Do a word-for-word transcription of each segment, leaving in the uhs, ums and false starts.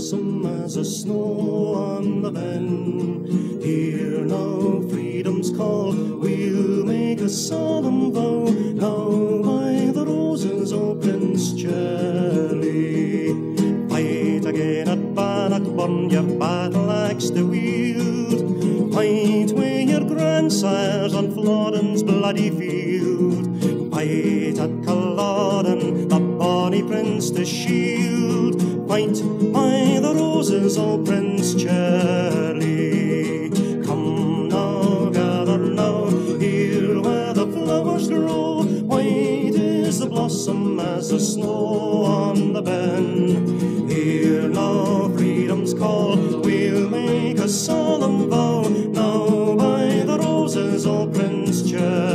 blossom as the snow on the ben. Hear now freedom's call, we'll make a solemn vow, now by the roses, O Prince Charlie. Fight again at Bannockburn, your battle axe to wield. Fight with your grandsires on Flodden's bloody field. Fight at Culloden, the bonny prince to shield. Fight by the roses, O Prince Charlie. Come now, gather now, here where the flowers grow. White is the blossom as the snow on the ben. Hear now freedom's call, we'll make a solemn vow, now by the roses, O Prince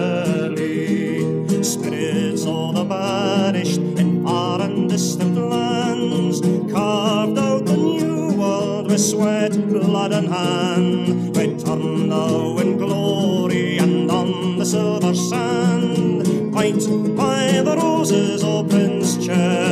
Charlie. Spirits of the banished in far and distant lands, carved out the new world with sweat, blood and hand, return now in glory and on the silver sand. Fight by the roses, O Prince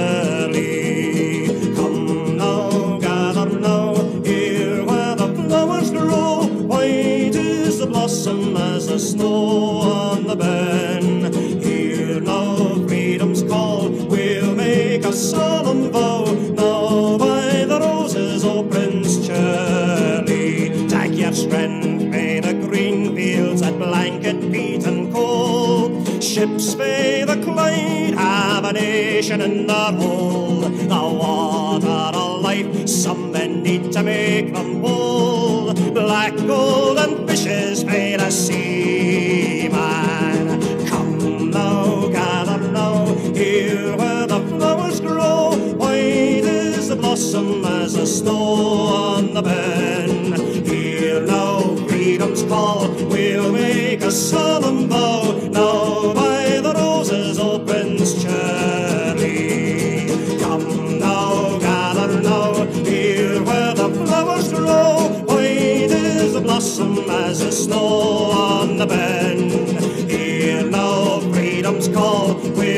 Charlie. Come now, gather now, here where the flowers grow. White is the blossom as the snow on the ben. Hear now freedom's call, we'll make a solemn vow, now by the roses, O Prince Charlie. Take your strength by the green fields that blanket peat and coal. Ships by the Clyde have a nation in their hold. The water of life some men need to make them bold. Black gold and fishes by the sea, man. Come now, gather now, here where the flowers grow. White is the blossom as the snow on the ben. Hear now freedom's call, we'll make a solemn vow, now by the roses, O Prince Charlie. Come now, gather now, here where the flowers grow. White is the blossom as the snow on the ben. Hear now freedom's call, we'll